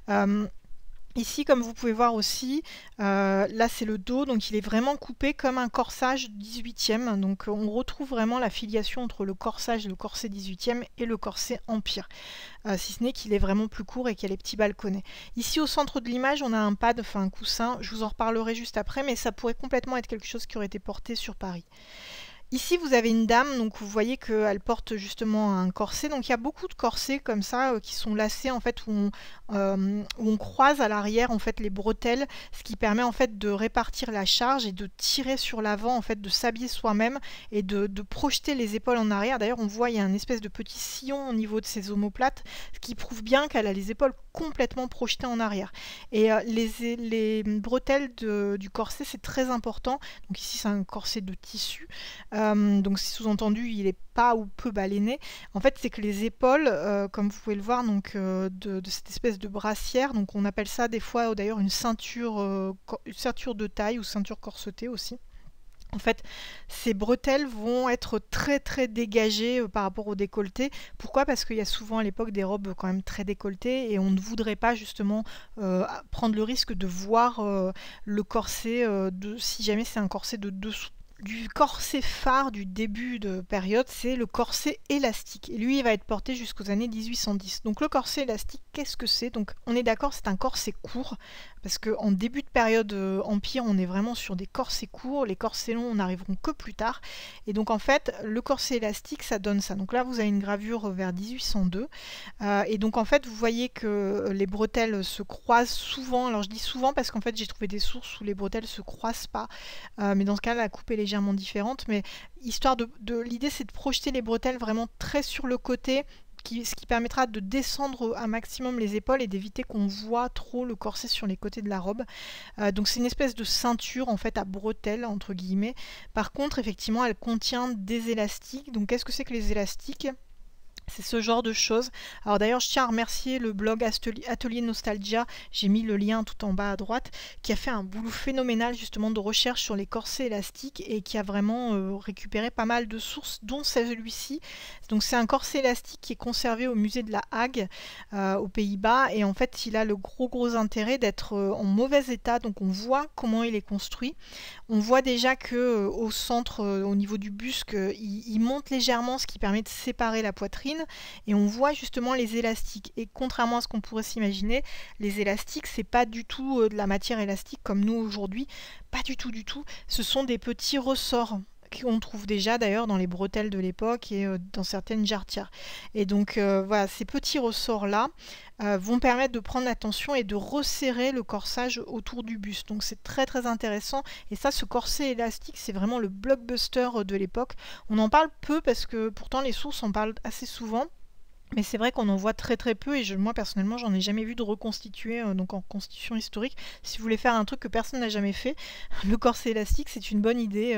Ici, comme vous pouvez voir aussi, là c'est le dos, donc il est vraiment coupé comme un corsage 18e. Donc on retrouve vraiment la filiation entre le corsage, le corset 18e et le corset empire. Si ce n'est qu'il est vraiment plus court et qu'il y a les petits balconnets. Ici au centre de l'image, on a un pad, enfin un coussin, je vous en reparlerai juste après, mais ça pourrait complètement être quelque chose qui aurait été porté sur Paris. Ici, vous avez une dame, donc vous voyez qu'elle porte justement un corset. Donc il y a beaucoup de corsets comme ça qui sont lacés en fait où on croise à l'arrière en fait les bretelles, ce qui permet en fait de répartir la charge et de tirer sur l'avant en fait, de s'habiller soi-même et de projeter les épaules en arrière. D'ailleurs, on voit il y a une espèce de petit sillon au niveau de ses omoplates, ce qui prouve bien qu'elle a les épaules complètement projetées en arrière. Et les bretelles du corset, c'est très important. Donc ici, c'est un corset de tissu. Donc sous-entendu il n'est pas ou peu baleiné. En fait c'est que les épaules, comme vous pouvez le voir, donc, de cette espèce de brassière, donc on appelle ça des fois d'ailleurs une ceinture de taille ou ceinture corsetée aussi. En fait, ces bretelles vont être très très dégagées par rapport au décolleté. Pourquoi? Parce qu'il y a souvent à l'époque des robes quand même très décolletées et on ne voudrait pas justement prendre le risque de voir le corset si jamais c'est un corset de dessous. Du corset phare du début de période, c'est le corset élastique. Et lui, il va être porté jusqu'aux années 1810. Donc le corset élastique, qu'est-ce que c'est? Donc on est d'accord, c'est un corset court, parce qu'en début de période empire, on est vraiment sur des corsets courts. Les corsets longs, n'arriveront que plus tard. Et donc en fait, le corset élastique, ça donne ça. Donc là, vous avez une gravure vers 1802. Et donc en fait, vous voyez que les bretelles se croisent souvent. Alors je dis souvent parce qu'en fait, j'ai trouvé des sources où les bretelles se croisent pas. Mais dans ce cas, la coupe est légèrement différente, mais histoire l'idée c'est de projeter les bretelles vraiment très sur le côté, ce qui permettra de descendre un maximum les épaules et d'éviter qu'on voit trop le corset sur les côtés de la robe. Donc c'est une espèce de ceinture en fait à bretelles entre guillemets. Par contre effectivement elle contient des élastiques. Donc qu'est-ce que c'est que les élastiques? C'est ce genre de choses. Alors d'ailleurs, je tiens à remercier le blog Atelier Nostalgia, j'ai mis le lien tout en bas à droite, qui a fait un boulot phénoménal justement de recherche sur les corsets élastiques et qui a vraiment récupéré pas mal de sources, dont celui-ci. Donc c'est un corset élastique qui est conservé au musée de la Hague, aux Pays-Bas, et en fait il a le gros intérêt d'être en mauvais état. Donc on voit comment il est construit. On voit déjà que au centre, au niveau du buste, il monte légèrement, ce qui permet de séparer la poitrine. Et on voit justement les élastiques. Et contrairement à ce qu'on pourrait s'imaginer, les élastiques, c'est pas du tout de la matière élastique comme nous aujourd'hui. Pas du tout. Ce sont des petits ressorts qu'on trouve déjà d'ailleurs dans les bretelles de l'époque et dans certaines jarretières. Et donc voilà, ces petits ressorts-là vont permettre de prendre l'attention et de resserrer le corsage autour du buste. Donc c'est très intéressant. Et ça, ce corset élastique, c'est vraiment le blockbuster de l'époque. On en parle peu parce que pourtant les sources en parlent assez souvent. Mais c'est vrai qu'on en voit très peu et moi personnellement j'en ai jamais vu de reconstitué donc en constitution historique. Si vous voulez faire un truc que personne n'a jamais fait, le corset élastique c'est une bonne idée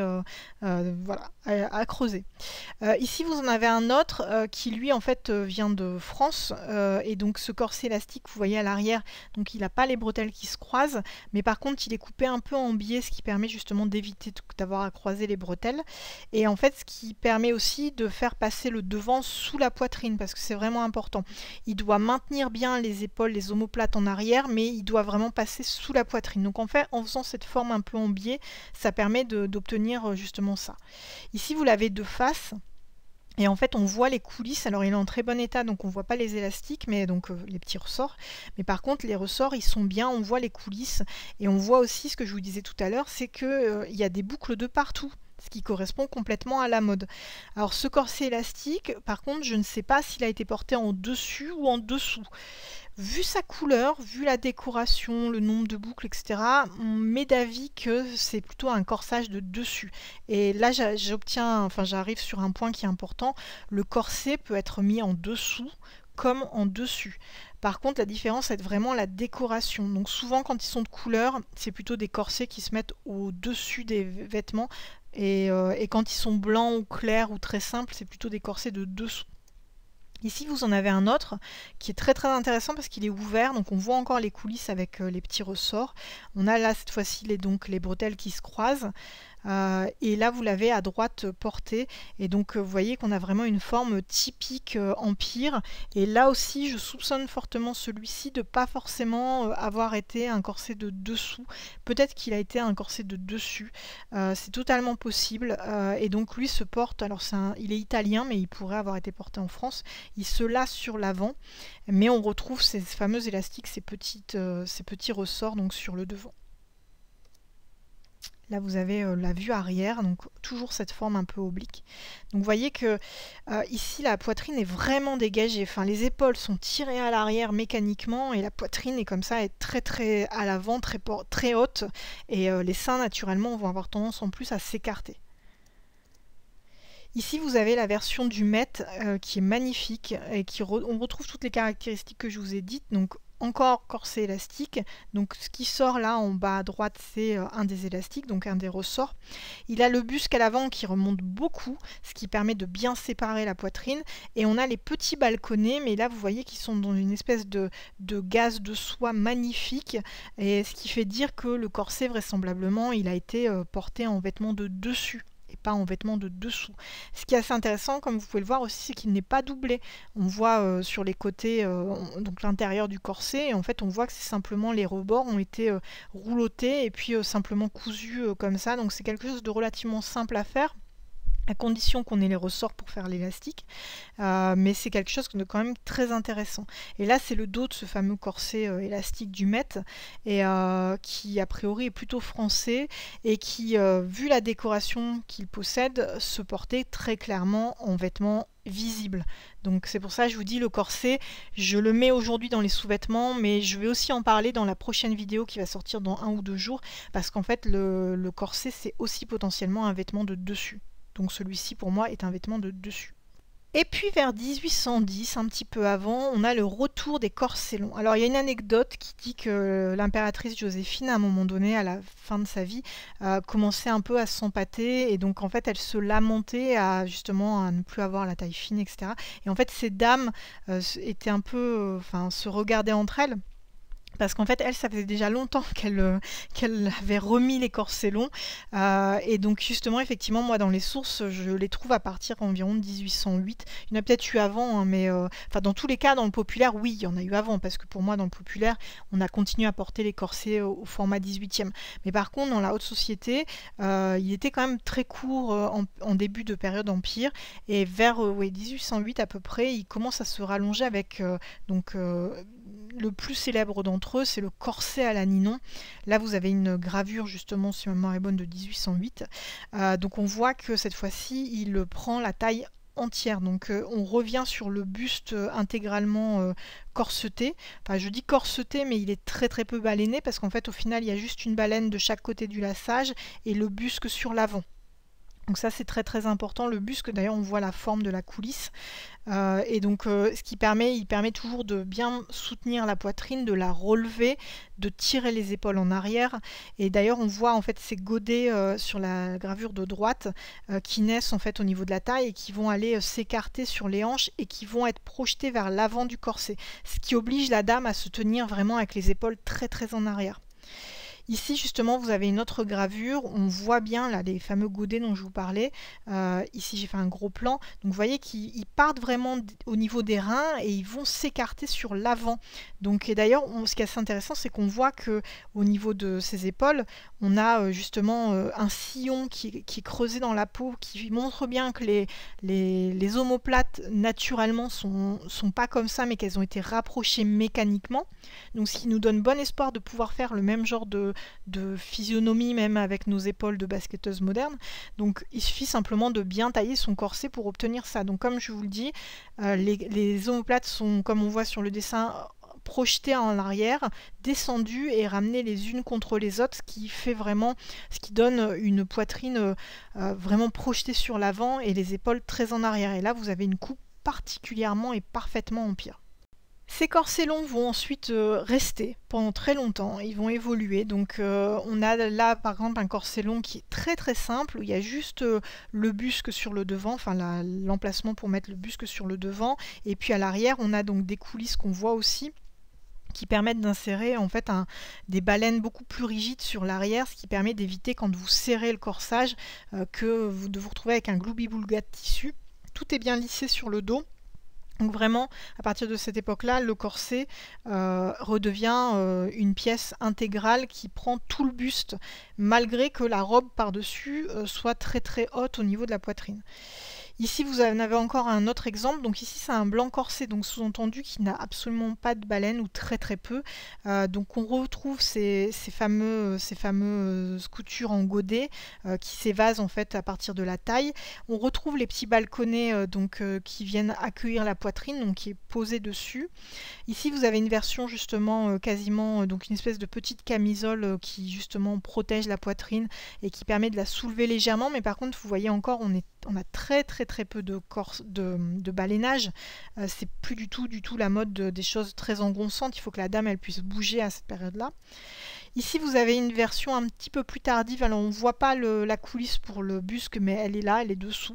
voilà, à creuser. Ici vous en avez un autre qui lui en fait vient de France et donc ce corset élastique vous voyez à l'arrière, donc il n'a pas les bretelles qui se croisent, mais par contre il est coupé un peu en biais, ce qui permet justement d'éviter d'avoir à croiser les bretelles et en fait ce qui permet aussi de faire passer le devant sous la poitrine parce que c'est vraiment important. Il doit maintenir bien les épaules, les omoplates en arrière, mais il doit vraiment passer sous la poitrine. Donc en fait, en faisant cette forme un peu en biais, ça permet d'obtenir justement ça. Ici, vous l'avez de face. Et en fait, on voit les coulisses. Alors, il est en très bon état, donc on ne voit pas les élastiques, mais donc les petits ressorts. Mais par contre, les ressorts, ils sont bien. On voit les coulisses. Et on voit aussi, ce que je vous disais tout à l'heure, c'est qu'il y a des boucles de partout, ce qui correspond complètement à la mode. Alors ce corset élastique, par contre, je ne sais pas s'il a été porté en dessus ou en dessous. Vu sa couleur, vu la décoration, le nombre de boucles, etc., on met d'avis que c'est plutôt un corsage de dessus. Et là, j'arrive sur un point qui est important. Le corset peut être mis en dessous comme en dessus. Par contre, la différence, c'est vraiment la décoration. Donc souvent, quand ils sont de couleur, c'est plutôt des corsets qui se mettent au-dessus des vêtements. Et quand ils sont blancs ou clairs ou très simples, c'est plutôt des corsets de dessous. Ici, vous en avez un autre qui est très intéressant parce qu'il est ouvert, donc on voit encore les coulisses avec les petits ressorts. On a là cette fois-ci les bretelles qui se croisent. et là vous l'avez à droite porté, et donc vous voyez qu'on a vraiment une forme typique empire. Et là aussi je soupçonne fortement celui-ci de pas forcément avoir été un corset de dessous, peut-être qu'il a été un corset de dessus, c'est totalement possible. Et donc lui se porte, alors il est italien mais il pourrait avoir été porté en France, il se lasse sur l'avant, mais on retrouve ces fameux élastiques, ces petits ressorts donc sur le devant. Là vous avez la vue arrière, donc toujours cette forme un peu oblique. Donc vous voyez que ici la poitrine est vraiment dégagée, enfin les épaules sont tirées à l'arrière mécaniquement et la poitrine est comme ça, est très à l'avant, très haute, et les seins naturellement vont avoir tendance en plus à s'écarter. Ici vous avez la version du Met qui est magnifique et on retrouve toutes les caractéristiques que je vous ai dites. Donc encore corset élastique, donc ce qui sort là en bas à droite c'est un des élastiques, donc un des ressorts. Il a le buste à l'avant qui remonte beaucoup, ce qui permet de bien séparer la poitrine, et on a les petits balconnets, mais là vous voyez qu'ils sont dans une espèce de gaze de soie magnifique, et ce qui fait dire que le corset vraisemblablement il a été porté en vêtements de dessus et pas en vêtements de dessous. Ce qui est assez intéressant, comme vous pouvez le voir aussi, c'est qu'il n'est pas doublé. On voit sur les côtés, donc l'intérieur du corset, et en fait on voit que c'est simplement les rebords ont été roulotés et puis simplement cousus comme ça. Donc c'est quelque chose de relativement simple à faire, à condition qu'on ait les ressorts pour faire l'élastique, mais c'est quelque chose de quand même très intéressant. Et là c'est le dos de ce fameux corset élastique du Met, et qui a priori est plutôt français, et qui, vu la décoration qu'il possède, se portait très clairement en vêtements visibles. Donc c'est pour ça que je vous dis, le corset, je le mets aujourd'hui dans les sous-vêtements, mais je vais aussi en parler dans la prochaine vidéo qui va sortir dans 1 ou 2 jours, parce qu'en fait le corset c'est aussi potentiellement un vêtement de dessus. Donc celui-ci pour moi est un vêtement de dessus. Et puis vers 1810, un petit peu avant, on a le retour des corsets longs. Alors il y a une anecdote qui dit que l'impératrice Joséphine, à un moment donné, à la fin de sa vie, commençait un peu à s'empâter, et donc en fait elle se lamentait justement à ne plus avoir la taille fine, etc. Et en fait ces dames étaient un peu, se regardaient entre elles, parce qu'en fait, elle, ça faisait déjà longtemps qu'elle avait remis les corsets longs. Et donc, justement, effectivement, moi, dans les sources, je les trouve à partir environ de 1808. Il y en a peut-être eu avant, hein, mais dans tous les cas, dans le populaire, oui, il y en a eu avant, parce que pour moi, dans le populaire, on a continué à porter les corsets au format 18e. Mais par contre, dans la haute société, il était quand même très court en début de période empire, et vers 1808 à peu près, il commence à se rallonger avec le plus célèbre d'entre eux, c'est le corset à la Ninon. Là, vous avez une gravure, justement, si ma mémoire est bonne, de 1808. Donc, on voit que cette fois-ci, il prend la taille entière. Donc, on revient sur le buste intégralement corseté. Enfin, je dis corseté, mais il est très peu baleiné, parce qu'en fait, au final, il y a juste une baleine de chaque côté du lassage et le buste sur l'avant. Donc ça c'est très important, le buste, d'ailleurs on voit la forme de la coulisse, et donc il permet toujours de bien soutenir la poitrine, de la relever, de tirer les épaules en arrière, et d'ailleurs on voit en fait ces godets sur la gravure de droite qui naissent en fait au niveau de la taille et qui vont aller s'écarter sur les hanches et qui vont être projetés vers l'avant du corset, ce qui oblige la dame à se tenir vraiment avec les épaules très en arrière. Ici, justement, vous avez une autre gravure. On voit bien là les fameux godets dont je vous parlais. Ici, j'ai fait un gros plan. Donc, vous voyez qu'ils partent vraiment au niveau des reins et ils vont s'écarter sur l'avant. Donc, et d'ailleurs, ce qui est assez intéressant, c'est qu'on voit que au niveau de ses épaules, on a justement un sillon qui est creusé dans la peau, qui montre bien que les omoplates naturellement sont pas comme ça, mais qu'elles ont été rapprochées mécaniquement. Donc, ce qui nous donne bon espoir de pouvoir faire le même genre de physionomie, même avec nos épaules de basketteuse moderne. Donc il suffit simplement de bien tailler son corset pour obtenir ça. Donc comme je vous le dis, les omoplates sont, comme on voit sur le dessin, projetées en arrière, descendues et ramenées les unes contre les autres, ce qui donne une poitrine vraiment projetée sur l'avant et les épaules très en arrière. Et là vous avez une coupe particulièrement et parfaitement empire. Ces corsets longs vont ensuite rester pendant très longtemps, ils vont évoluer. Donc on a là par exemple un corset long qui est très simple, où il y a juste le busque sur le devant, enfin l'emplacement pour mettre le busque sur le devant, et puis à l'arrière on a donc des coulisses qu'on voit aussi, qui permettent d'insérer en fait des balènes beaucoup plus rigides sur l'arrière, ce qui permet d'éviter quand vous serrez le corsage de vous retrouver avec un gloubi-boulga de tissu. Tout est bien lissé sur le dos. Donc vraiment, à partir de cette époque-là, le corset redevient une pièce intégrale qui prend tout le buste, malgré que la robe par-dessus soit très très haute au niveau de la poitrine. Ici, vous en avez encore un autre exemple. Donc ici, c'est un blanc corset, donc sous-entendu qui n'a absolument pas de baleine ou très très peu. Donc on retrouve ces fameuses coutures en godet qui s'évasent en fait à partir de la taille. On retrouve les petits balconnets qui viennent accueillir la poitrine, donc qui est posée dessus. Ici, vous avez une version justement quasiment donc une espèce de petite camisole qui justement protège la poitrine et qui permet de la soulever légèrement. Mais par contre, vous voyez encore, on a très peu de balénage. C'est plus du tout la mode des choses très engonçantes. Il faut que la dame elle puisse bouger à cette période-là. Ici, vous avez une version un petit peu plus tardive. Alors, on ne voit pas la coulisse pour le busque, mais elle est là, elle est dessous.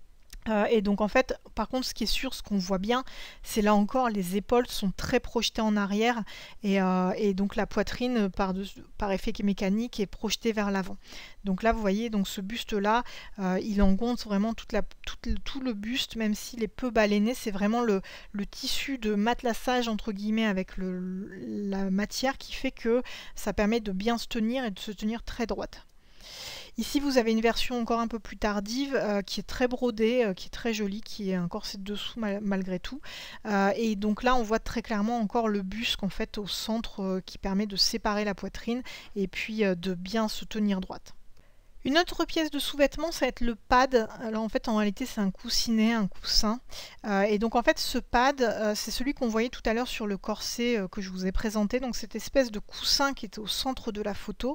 Et donc en fait, par contre, ce qui est sûr, ce qu'on voit bien, c'est là encore, les épaules sont très projetées en arrière et donc la poitrine, par effet mécanique, est projetée vers l'avant. Donc là, vous voyez, donc ce buste-là, il engonce vraiment tout le buste, même s'il est peu baleiné. C'est vraiment le tissu de matelassage, entre guillemets, avec la matière qui fait que ça permet de bien se tenir et de se tenir très droite. Ici, vous avez une version encore un peu plus tardive qui est très brodée, qui est très jolie, qui est un corset de dessous malgré tout. Et donc là, on voit très clairement encore le busque en fait au centre qui permet de séparer la poitrine et puis de bien se tenir droite. Une autre pièce de sous-vêtement, ça va être le pad. Alors en fait, en réalité, c'est un coussinet, un coussin. Et donc en fait, ce pad, c'est celui qu'on voyait tout à l'heure sur le corset que je vous ai présenté. Donc cette espèce de coussin qui est au centre de la photo.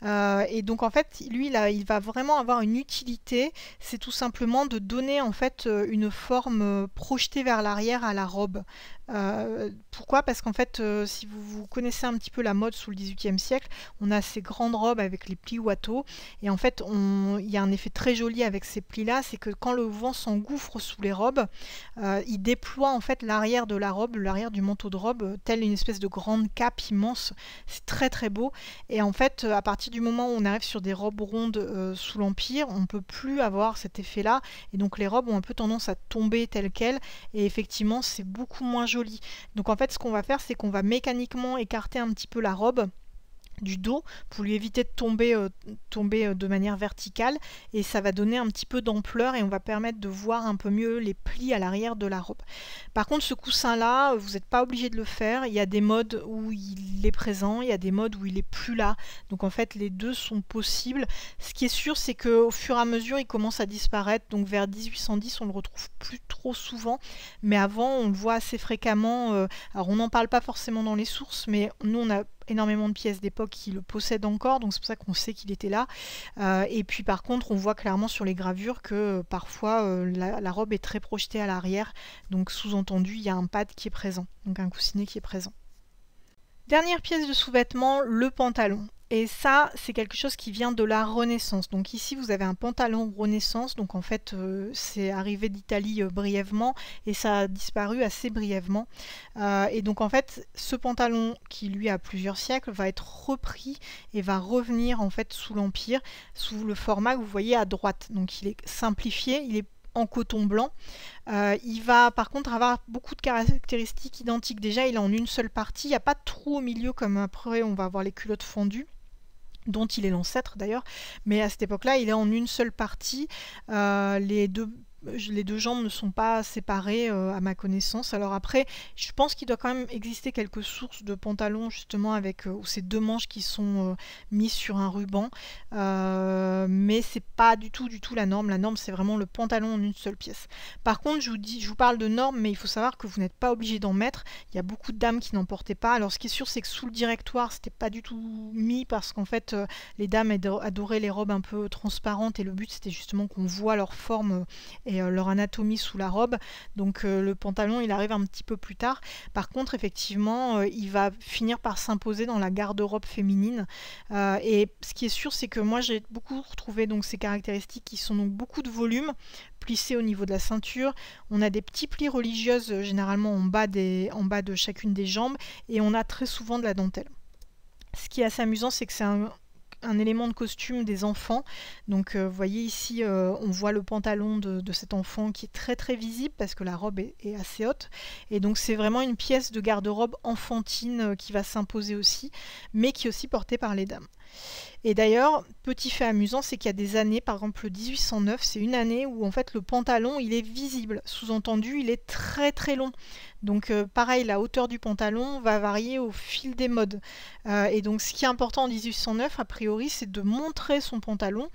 Et donc en fait, lui, là, il va vraiment avoir une utilité. C'est tout simplement de donner en fait une forme projetée vers l'arrière à la robe. Pourquoi? Parce qu'en fait, si vous connaissez un petit peu la mode sous le XVIIIe siècle, on a ces grandes robes avec les plis watteau. Et en fait, il y a un effet très joli avec ces plis-là, c'est que quand le vent s'engouffre sous les robes, il déploie en fait l'arrière de la robe, l'arrière du manteau de robe, telle une espèce de grande cape immense. C'est très très beau. Et en fait, à partir du moment où on arrive sur des robes rondes sous l'Empire, on ne peut plus avoir cet effet-là. Et donc les robes ont un peu tendance à tomber telles quelles. Et effectivement, c'est beaucoup moins joli. Donc en fait, ce qu'on va faire, c'est qu'on va mécaniquement écarter un petit peu la robe du dos pour lui éviter de tomber de manière verticale, et ça va donner un petit peu d'ampleur et on va permettre de voir un peu mieux les plis à l'arrière de la robe. Par contre, ce coussin là, vous n'êtes pas obligé de le faire. Il y a des modes où il est présent, il y a des modes où il est plus là, donc en fait les deux sont possibles. Ce qui est sûr, c'est qu'au fur et à mesure il commence à disparaître, donc vers 1810 on le retrouve plus trop souvent, mais avant on le voit assez fréquemment. Alors on n'en parle pas forcément dans les sources, mais nous on a énormément de pièces d'époque qui le possèdent encore, donc c'est pour ça qu'on sait qu'il était là. Et puis par contre, on voit clairement sur les gravures que parfois la robe est très projetée à l'arrière, donc sous-entendu, il y a un pad qui est présent, donc un coussinet qui est présent. Dernière pièce de sous-vêtement, le pantalon. Et ça, c'est quelque chose qui vient de la Renaissance. Donc ici, vous avez un pantalon Renaissance. Donc en fait, c'est arrivé d'Italie brièvement et ça a disparu assez brièvement. Et donc en fait, ce pantalon qui lui a plusieurs siècles va être repris et va revenir en fait sous l'Empire, sous le format que vous voyez à droite. Donc il est simplifié, il est en coton blanc. Il va par contre avoir beaucoup de caractéristiques identiques. Déjà, il est en une seule partie. Il n'y a pas de trou au milieu comme après on va avoir les culottes fendues, dont il est l'ancêtre d'ailleurs, mais à cette époque-là, il est en une seule partie. Les deux jambes ne sont pas séparées à ma connaissance. Alors après, je pense qu'il doit quand même exister quelques sources de pantalons justement avec ces deux manches qui sont mises sur un ruban, mais c'est pas du tout la norme. La norme, c'est vraiment le pantalon en une seule pièce. Par contre, je vous parle de normes, mais il faut savoir que vous n'êtes pas obligé d'en mettre. Il y a beaucoup de dames qui n'en portaient pas. Alors ce qui est sûr, c'est que sous le directoire, c'était pas du tout mis parce qu'en fait, les dames adoraient les robes un peu transparentes et le but c'était justement qu'on voit leur forme et leur anatomie sous la robe. Donc le pantalon il arrive un petit peu plus tard. Par contre effectivement il va finir par s'imposer dans la garde-robe féminine. Et ce qui est sûr c'est que moi j'ai beaucoup retrouvé donc ces caractéristiques qui sont donc beaucoup de volume, plissé au niveau de la ceinture. On a des petits plis religieuses généralement en bas de chacune des jambes et on a très souvent de la dentelle. Ce qui est assez amusant c'est que c'est un élément de costume des enfants. Donc vous voyez ici on voit le pantalon de cet enfant qui est très très visible parce que la robe est assez haute, et donc c'est vraiment une pièce de garde-robe enfantine qui va s'imposer aussi, mais qui est aussi portée par les dames. Et d'ailleurs, petit fait amusant, c'est qu'il y a des années, par exemple le 1809, c'est une année où en fait le pantalon il est visible, sous-entendu il est très très long. Donc pareil, la hauteur du pantalon va varier au fil des modes. Et donc ce qui est important en 1809, a priori, c'est de montrer son pantalon.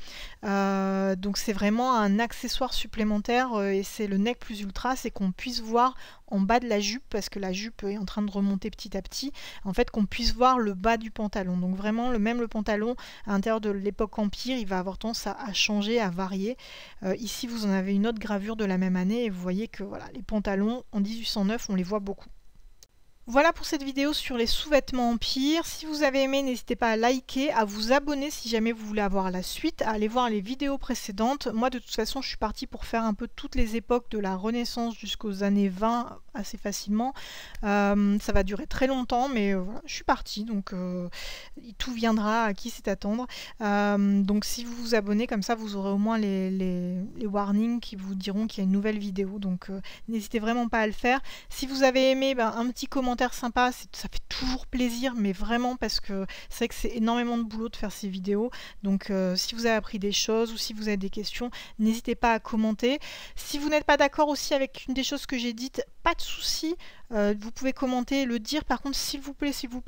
Donc c'est vraiment un accessoire supplémentaire et c'est le nec plus ultra, c'est qu'on puisse voir en bas de la jupe, parce que la jupe est en train de remonter petit à petit, en fait qu'on puisse voir le bas du pantalon. Donc vraiment le pantalon à l'intérieur de l'époque Empire, il va avoir tendance à changer, à varier. Ici vous en avez une autre gravure de la même année et vous voyez que voilà, les pantalons en 1809 on les voit beaucoup. Voilà pour cette vidéo sur les sous-vêtements Empire. Si vous avez aimé, n'hésitez pas à liker, à vous abonner si jamais vous voulez avoir la suite, à aller voir les vidéos précédentes. Moi de toute façon je suis partie pour faire un peu toutes les époques de la Renaissance jusqu'aux années 20 assez facilement. Ça va durer très longtemps mais voilà, je suis partie, donc tout viendra à qui sait attendre. Donc si vous vous abonnez comme ça, vous aurez au moins les warnings qui vous diront qu'il y a une nouvelle vidéo. Donc n'hésitez vraiment pas à le faire. Si vous avez aimé, un petit commentaire sympa, ça fait toujours plaisir, mais vraiment parce que c'est vrai que c'est énormément de boulot de faire ces vidéos. Donc si vous avez appris des choses ou si vous avez des questions, n'hésitez pas à commenter. Si vous n'êtes pas d'accord aussi avec une des choses que j'ai dites, pas de souci, vous pouvez commenter, le dire. Par contre, s'il vous plaît,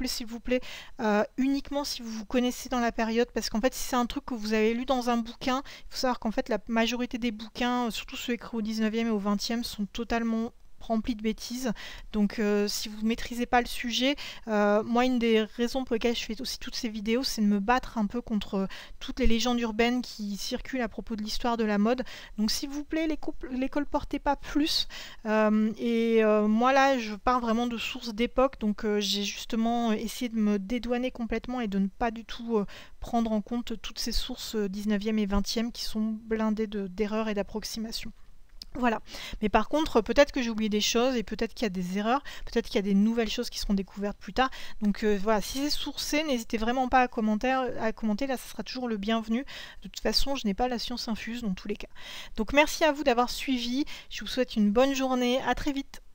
uniquement si vous vous connaissez dans la période, parce qu'en fait, si c'est un truc que vous avez lu dans un bouquin, il faut savoir qu'en fait, la majorité des bouquins, surtout ceux écrits au 19e et au 20e, sont totalement rempli de bêtises. Donc si vous ne maîtrisez pas le sujet, moi une des raisons pour lesquelles je fais aussi toutes ces vidéos, c'est de me battre un peu contre toutes les légendes urbaines qui circulent à propos de l'histoire de la mode. Donc s'il vous plaît, les colportez pas plus. Moi là je parle vraiment de sources d'époque, donc j'ai justement essayé de me dédouaner complètement et de ne pas du tout prendre en compte toutes ces sources 19e et 20e qui sont blindées d'erreurs et d'approximations. Voilà, mais par contre peut-être que j'ai oublié des choses et peut-être qu'il y a des erreurs, peut-être qu'il y a des nouvelles choses qui seront découvertes plus tard. Donc voilà, si c'est sourcé, n'hésitez vraiment pas à commenter, là ça sera toujours le bienvenu. De toute façon, je n'ai pas la science infuse dans tous les cas. Donc merci à vous d'avoir suivi, je vous souhaite une bonne journée, à très vite.